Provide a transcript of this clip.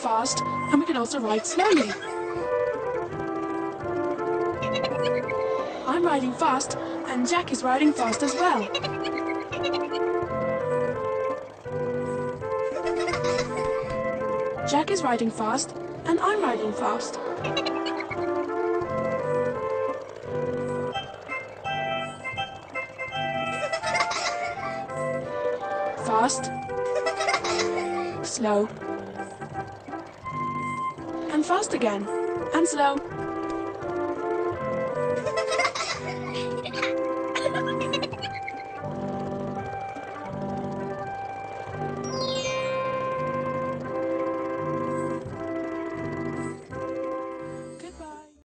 fast, and we can also ride slowly. I'm riding fast, and Jack is riding fast as well. Jack is riding fast, and I'm riding fast. Fast, slow, and fast again, and slow.